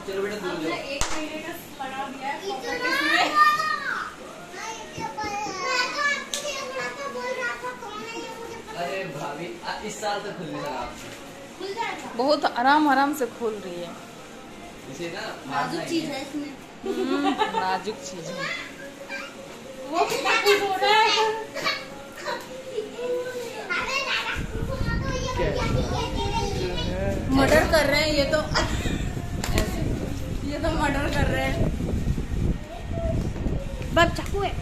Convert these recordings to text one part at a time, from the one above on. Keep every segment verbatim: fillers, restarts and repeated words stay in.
चलो बेटा दूर जाओ। एक महीने का लगा दिया है। अरे भाभी इस साल तो खुलने लगा। खुल जाएगा। बहुत आराम आराम से खुल रही है। इसे ना नाजुक चीज है इसमें। नाजुक चीज है। वो कितना खुश हो रहा है। मर्डर कर रहे हैं ये तो। ये तो मर्डर कर रहे हैं। बाप चाकू है।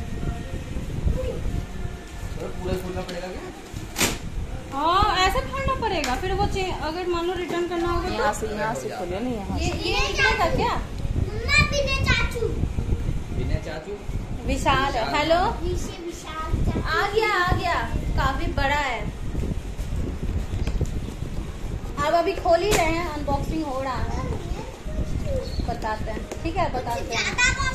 पूरा खोलना पड़ेगा क्या? हाँ ऐसे फाड़ना पड़ेगा, फिर वो अगर मान लो रिटर्न करना होगा तो यहाँ से यहाँ से खोले नहीं यहाँ ये ये निकलेगा क्या? बिना चाचू बिना चाचू विशाल है। हेलो विशाल आ गया आ गया, काफी बड़ा है। अब अभी खोल ही रहे हैं, अनबॉक्सिंग हो रहा है। बताते हैं, ठीक है बताते हैं।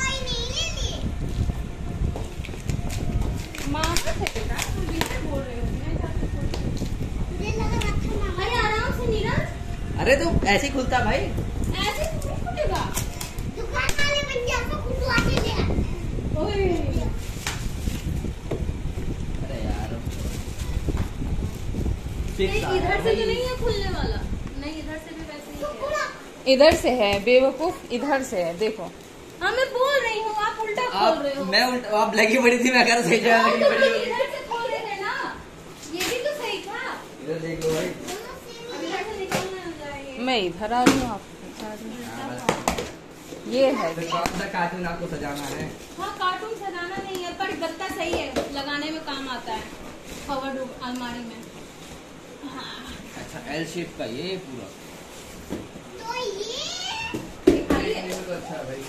माँ से बेटा बोल रहे हो। अरे आराम से नीरज। अरे तो ऐसे ही खुलता भाई। ऐसे नहीं खुलेगा। दुकान वाले भैया को खुलवा के ले आते हैं। ओए अरे यार नहीं, इधर से तो नहीं है खुलने वाला। नहीं इधर से भी वैसे ही है। इधर से है बेवकूफ, इधर से है देखो। हाँ मैं बोल रही हूँ, आप उल्टा खोल रहे हो। मैं उल्टा, आप लगी पड़ी थी, मैं कह रहा सही जगह लगी तो पड़ी। इधर से खोल रहे थे ना, ये भी तो सही था। इधर देख लो भाई। अब इधर से निकलना जाएगा। मैं इधर आ रही हूँ, आप ये है। तो कौन सा कार्टून आपको सजाना है? हाँ कार्टून सजाना नहीं है, पर गत्ता सही है, लगाने में काम आता है कवर्ड अलमारी में। अच्छा एल शेप का ये पूरा। तो ये दिखाइए। ये तो अच्छा है भाई।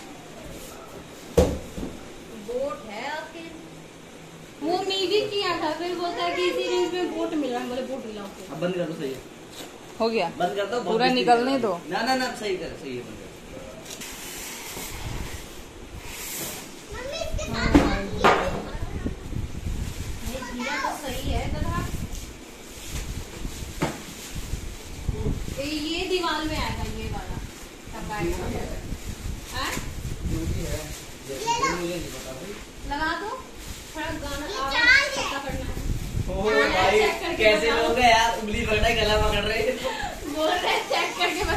बोट है आपके। वो मीवी किया था, फिर बोलता है कि इसी रेंज में बोट मिल रहा है। बोले बोट मिला आपको। अब बंद कर दो, सही है। हो गया, बंद कर दो, बहुत पूरा बिजली निकलने है। दो। ना ना ना सही कर, सही है, बंद कर। मम्मी इसके साथ ये जीरा तो सही है गधा। ये दीवार में आएगा ये वाला तब आएगा। हाँ? जो भी है ये मुझे नहीं पता भाई। लगा दो थोड़ा गाना ये आवाज चाल है। पता करना है। ओ भाई कैसे लोग हैं यार, उंगली पकड़ा गला पकड़ रहे हैं। बोल रहे चेक करके